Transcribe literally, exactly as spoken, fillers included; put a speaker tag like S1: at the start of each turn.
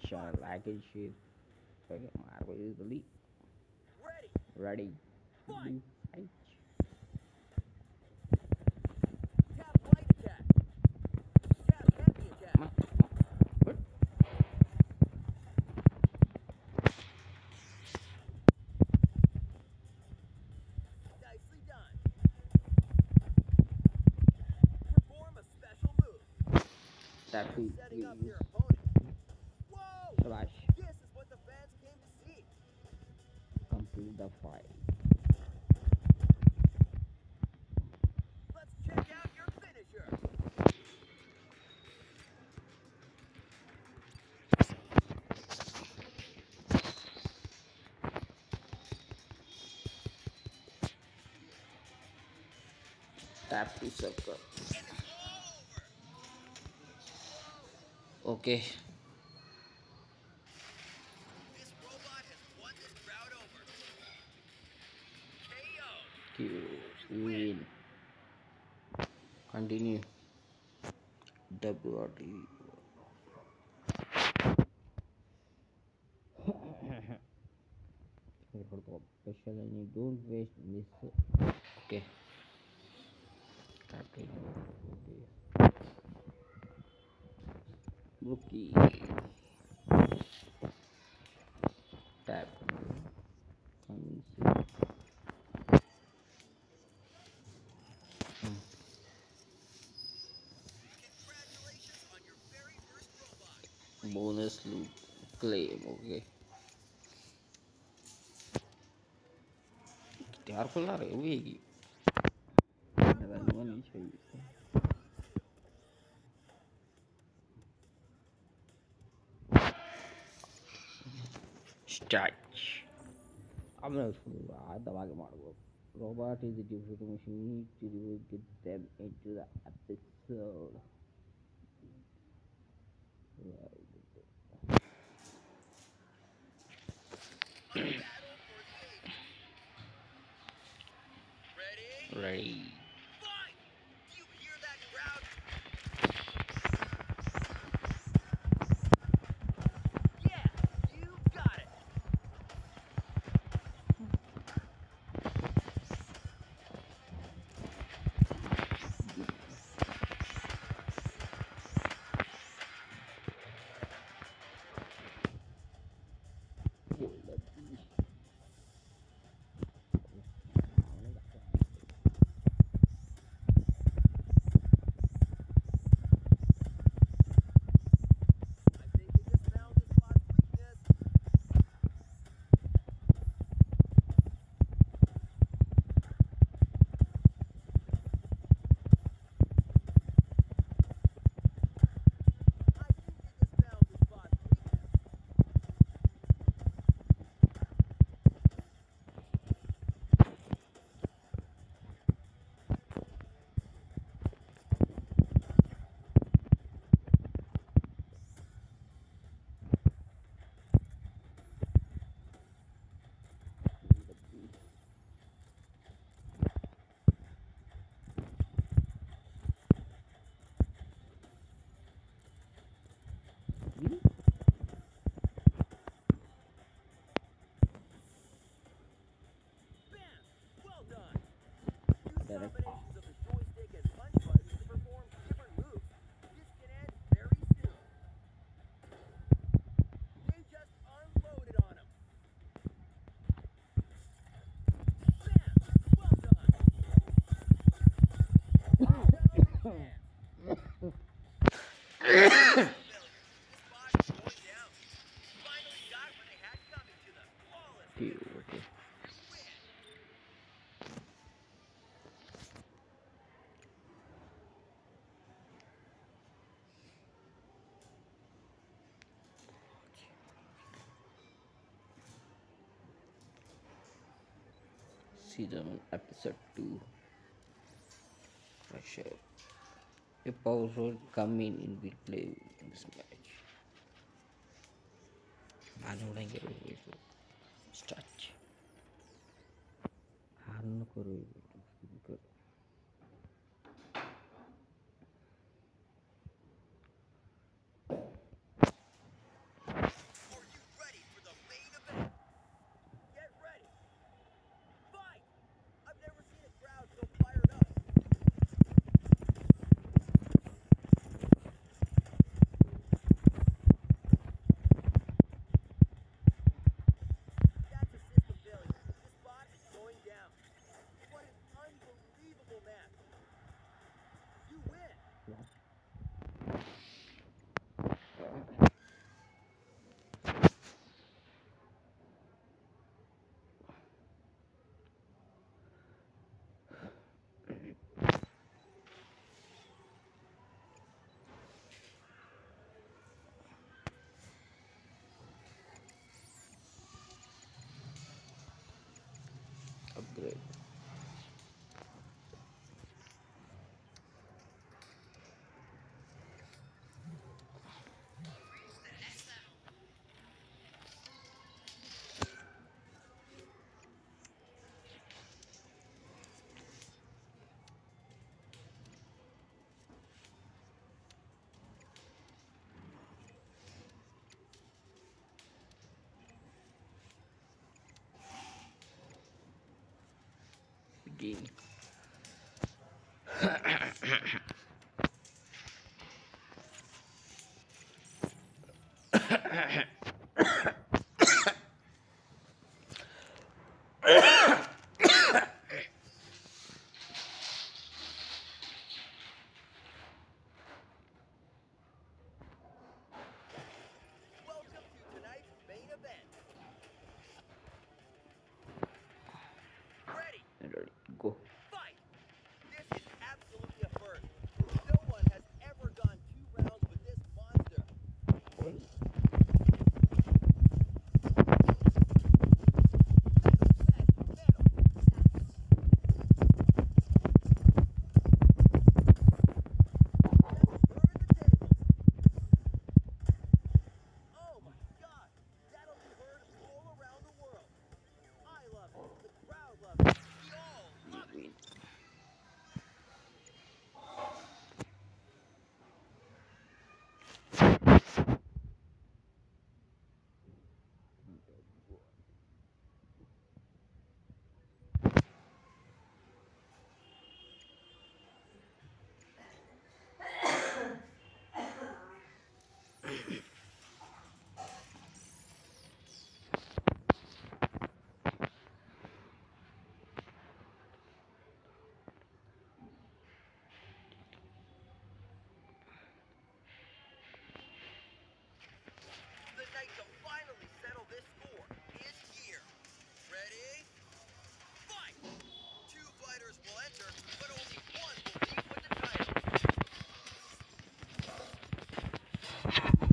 S1: Shall like it, shit. Okay, Marvel is the lead. Ready? Blue fight. Ma- What? That we we use. Slash. Complete the fight. Tap to circle. Okay. Q. Win. Continue. W R T. For the special and you don't waste this. Okay. Captain. Okay. Rookie. Tap. Coming soon. Bonus loot claim. Okay. Tiar खुला रहे हुएगी नहीं चाहिए start अब मैं उसको दबा के मारूंगा robot is a different machine to get them into the episode ready direct okay okay season episode two pressure a power come in in will play in this match I don't like it start हारनु करो it. Begin. Go.
S2: Fight! This is absolutely a first. No one has ever gone two rounds with this monster.
S1: Wait.
S2: Oh my god! That'll be heard all around the world. I love it. The crowd loves it. We all love it.
S1: Wait.
S2: The night to finally settle this score is here. Ready? Fight! Two fighters will enter, but only one will leave with the title.